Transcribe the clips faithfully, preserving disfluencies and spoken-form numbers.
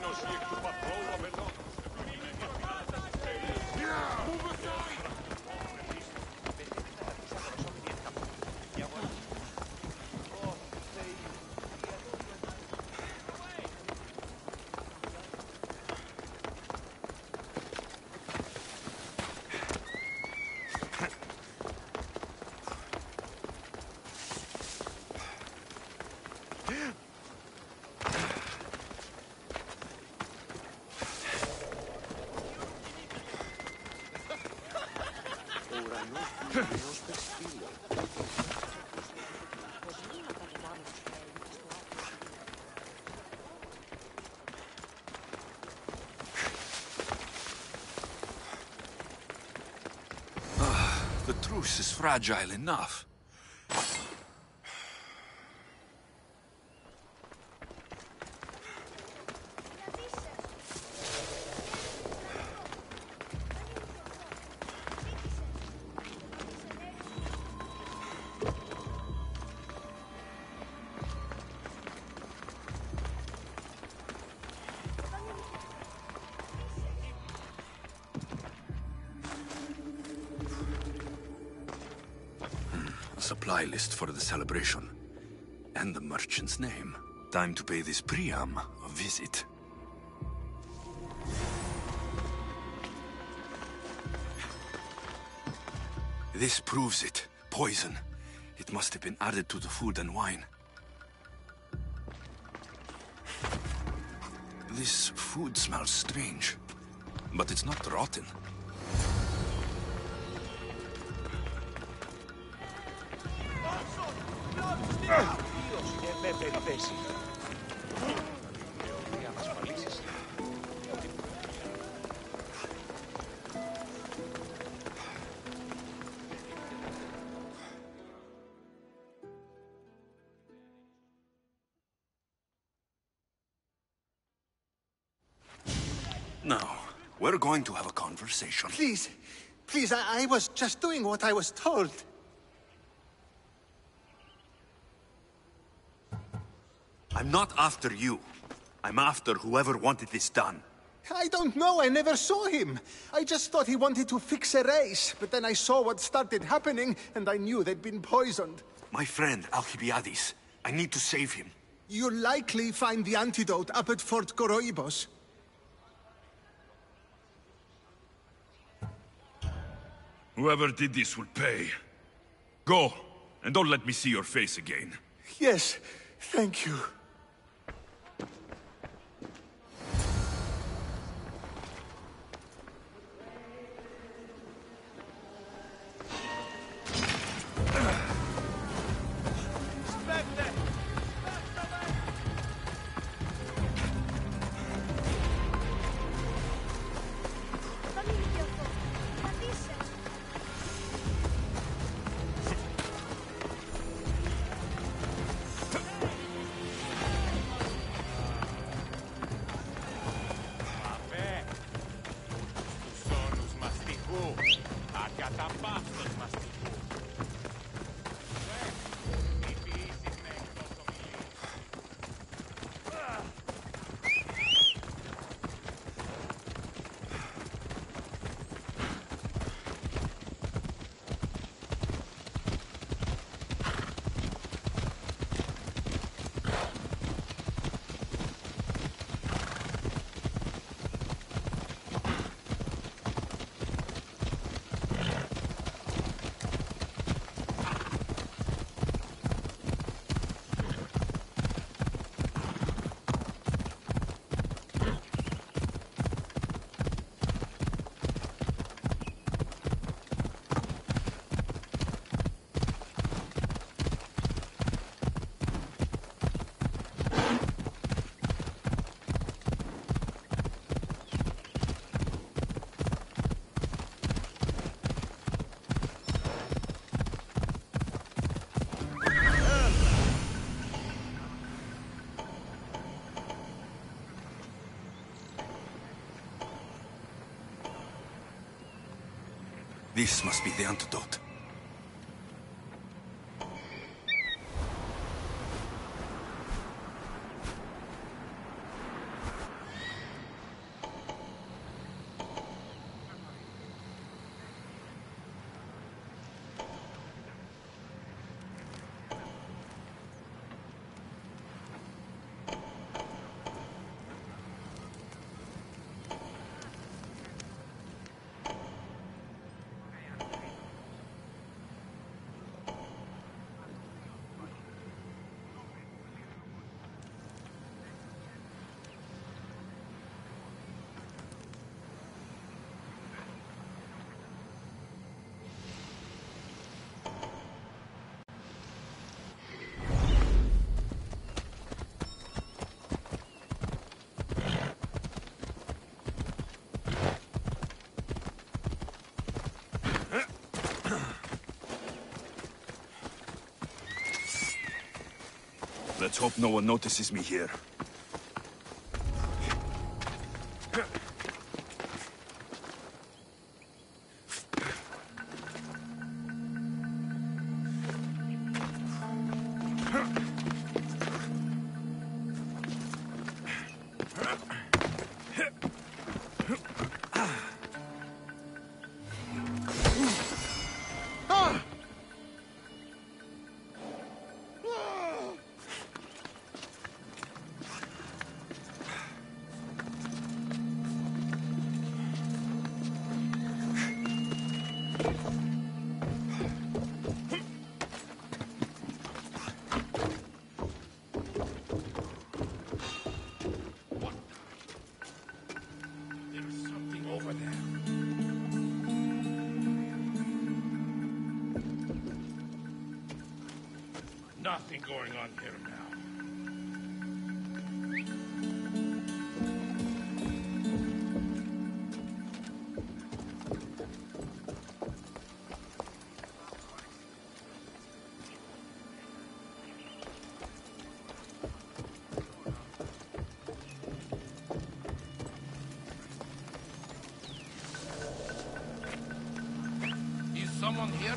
The truce is fragile enough. Supply list for the celebration. And the merchant's name. Time to pay this Priam a visit. This proves it. Poison. It must have been added to the food and wine. This food smells strange. But it's not rotten. Now, we're going to have a conversation. Please, please, I, I was just doing what I was told. I'm not after you. I'm after whoever wanted this done. I don't know, I never saw him. I just thought he wanted to fix a race, but then I saw what started happening, and I knew they'd been poisoned. My friend, Alcibiades. I need to save him. You'll likely find the antidote up at Fort Goroibos. Whoever did this will pay. Go, and don't let me see your face again. Yes, thank you. This must be the antidote. Let's hope no one notices me here. Nothing going on here now. Is someone here?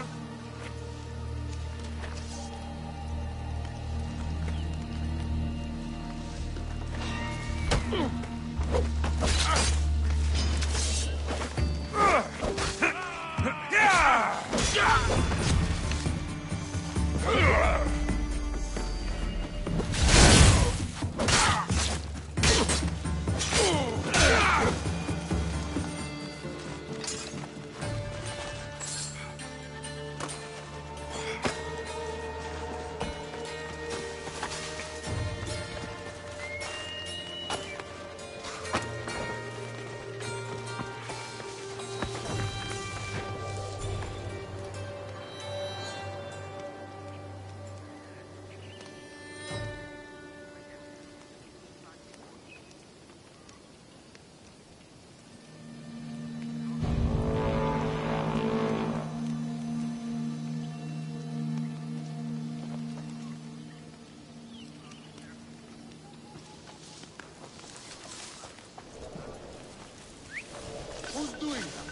Who's doing that?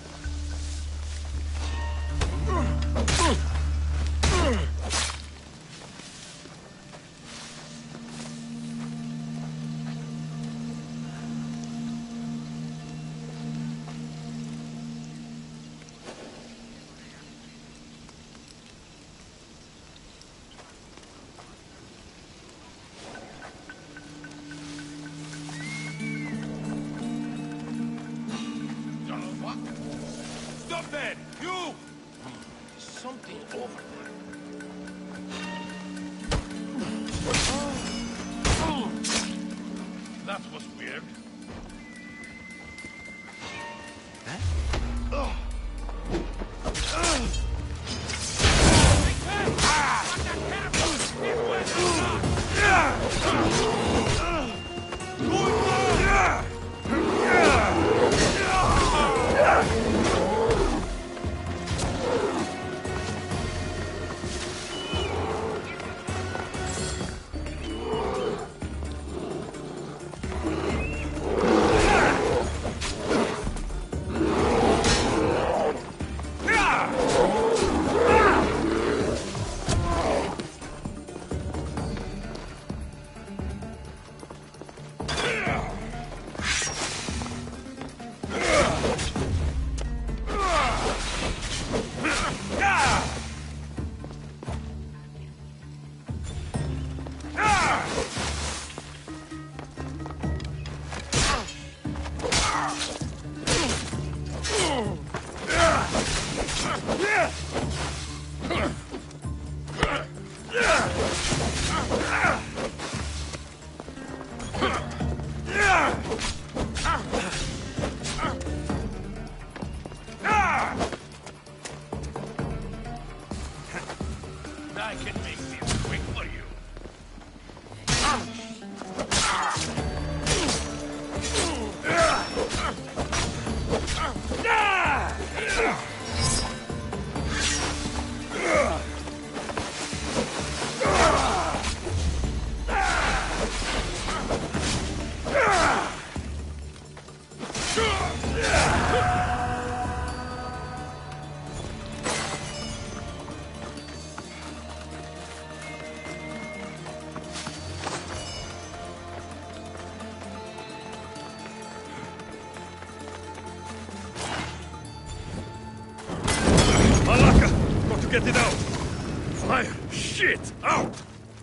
Stop that! You! Something over there. That was weird. get it out! Fire! Shit! Out!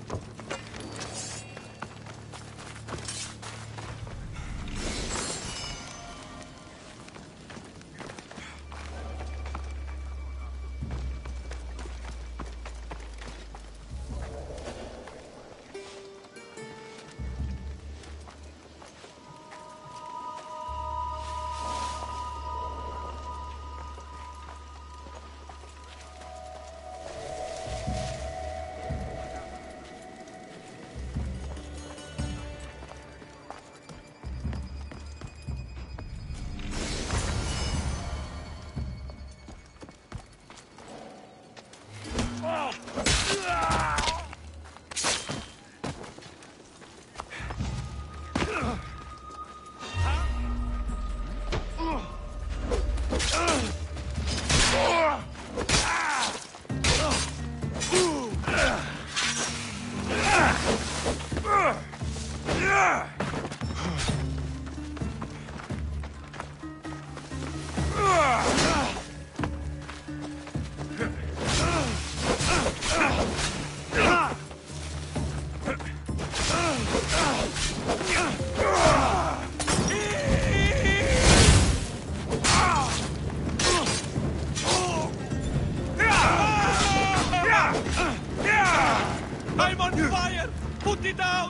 I'm on fire! Put it out!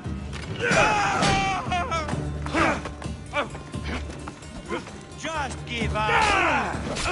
Just give up!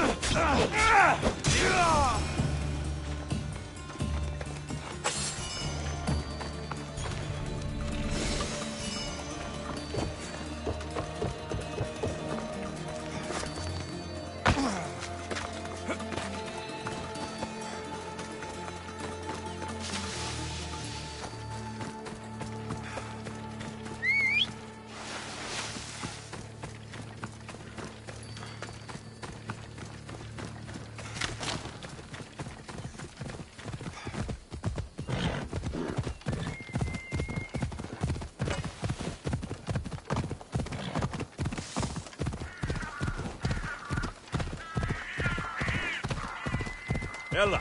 Ella!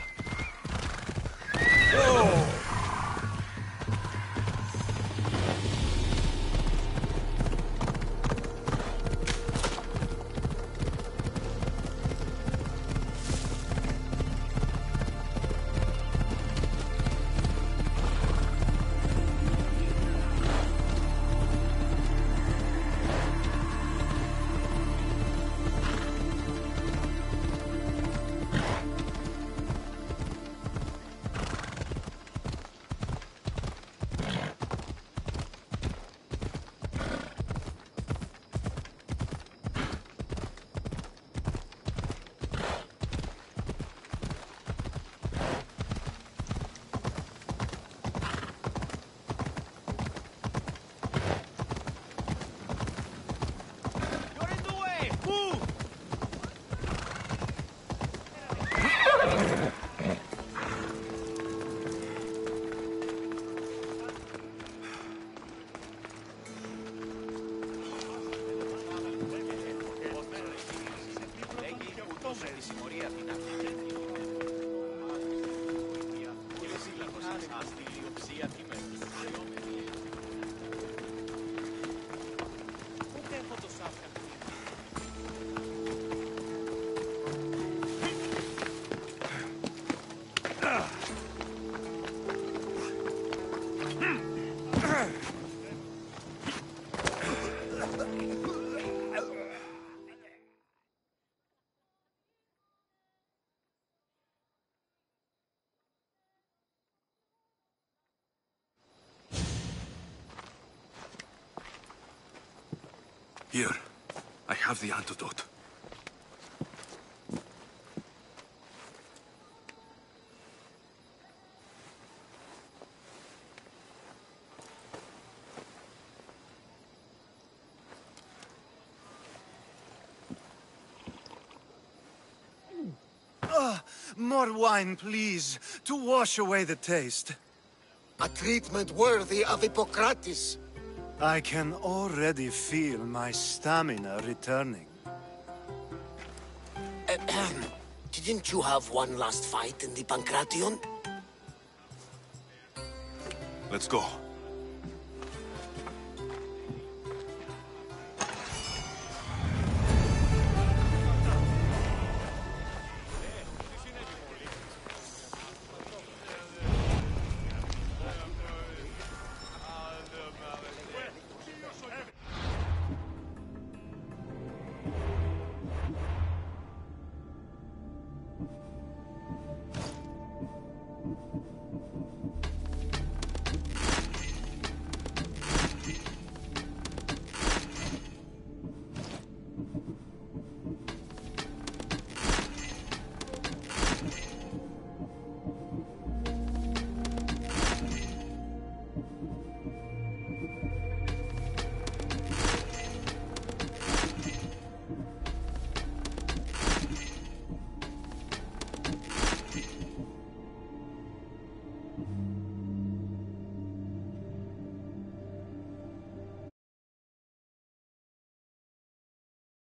Here, I have the antidote. More wine, please, to wash away the taste. A treatment worthy of Hippocrates. I can already feel my stamina returning. Ahem. Did Didn't you have one last fight in the Pancration? Let's go. Mm-hmm.